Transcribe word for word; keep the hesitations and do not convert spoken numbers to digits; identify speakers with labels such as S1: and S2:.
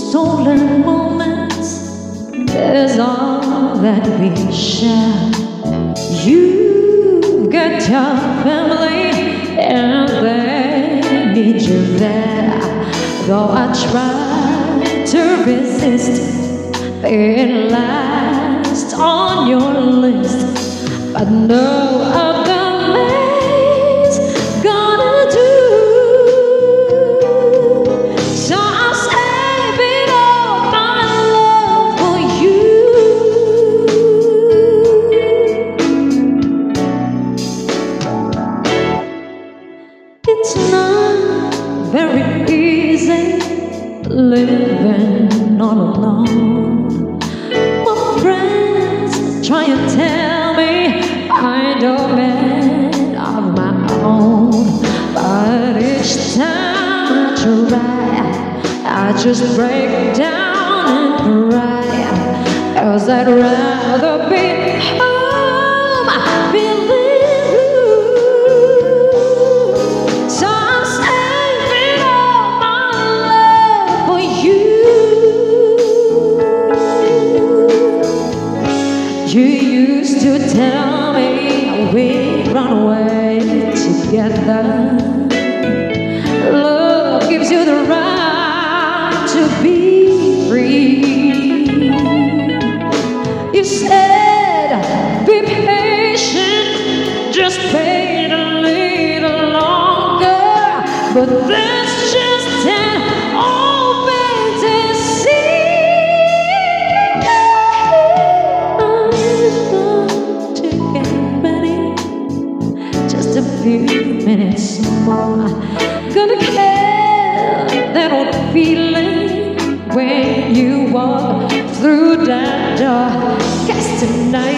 S1: stolen moments is all that we share. You've got your family and they need you there. Though I try to resist being last on your list, but no other man's gonna do. So I'll save it all, my love, for you. It's not very easy living all alone. My friends try and tell me find a man of my own, but each time I try, I just break down and cry, 'cause I'd rather be home feeling blue. So I'm saving all my love for you. You used to tell me we'd run away together. Love gives you the right to be free. You said, be patient, just wait a little longer. But that's just an old fantasy. A few minutes more, gonna care that old feeling when you walk through that door. 'Cause tonight